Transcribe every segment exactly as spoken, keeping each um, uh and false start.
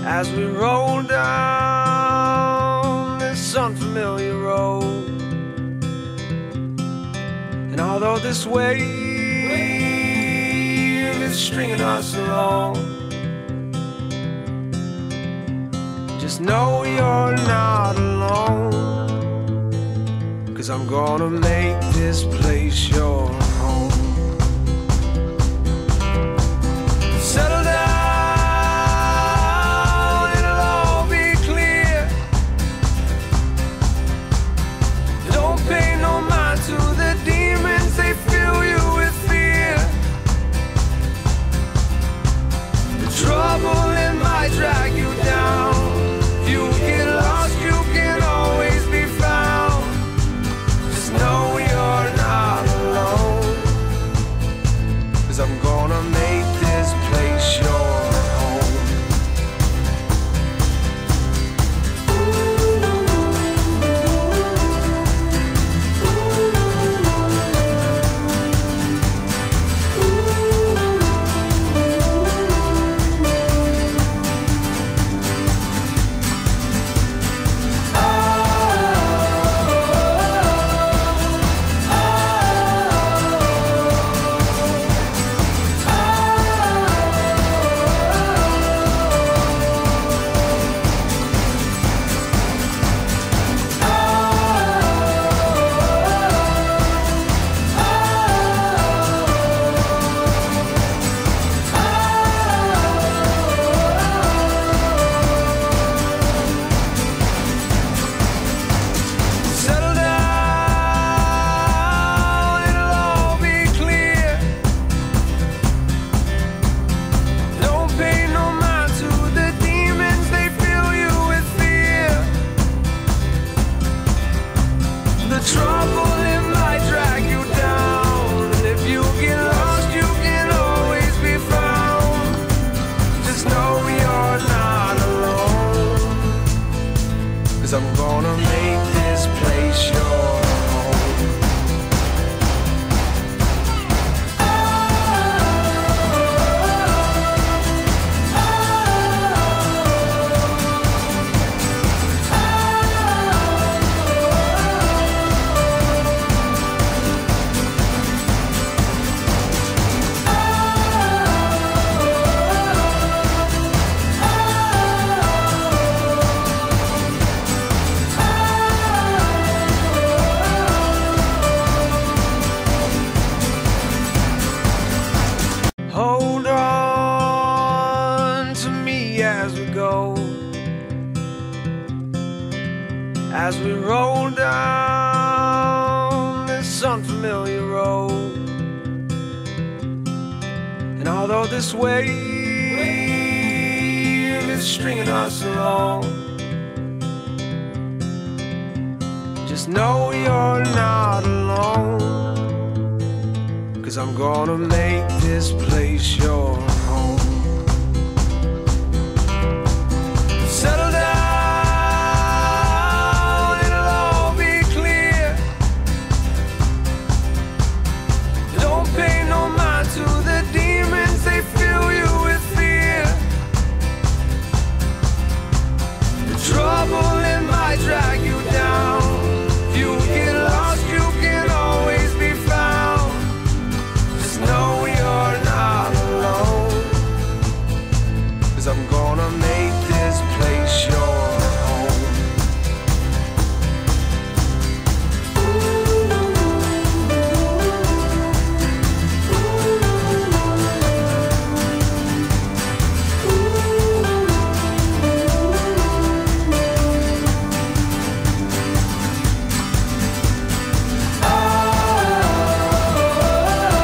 as we roll down this unfamiliar road. And although this wave is stringing us along, just know you're not alone, 'cause I'm gonna make this place your home. Settle down, it'll all be clear. Don't pay no mind to the demons, they fill you with fear. The trouble, it might drag you down. If you get lost, you can always be found. Just know you're not alone, 'cause I'm gonna make this place your home. I'm gonna make this place your home. Hold on to me as we go, as we roll down this unfamiliar road. And although this wave is stringing us along, just know you're not alone, 'cause I'm gonna make this place your home. Settle down, it'll all be clear. Don't pay no mind to the demons, they fill you with fear. The trouble, it might drag you down. If you get lost, you can always be found. Just know you're not alone, 'cause I'm gonna make this place your home.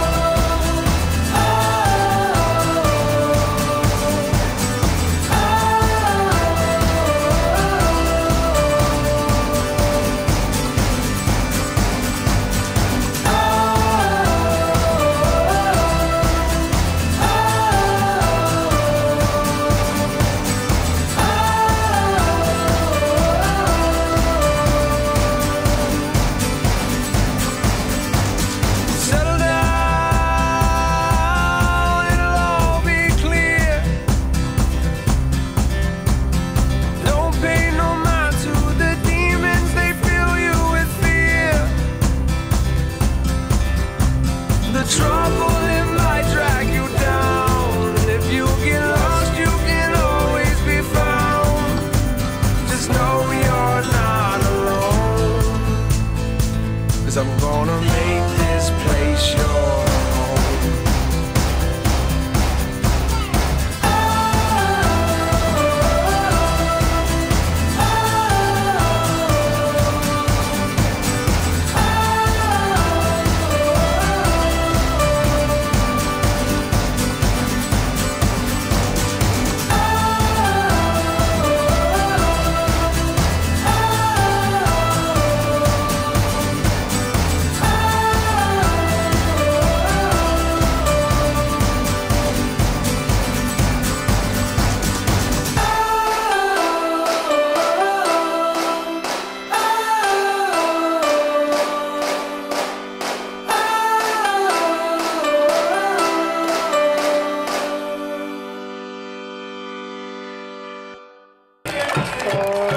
Ah four,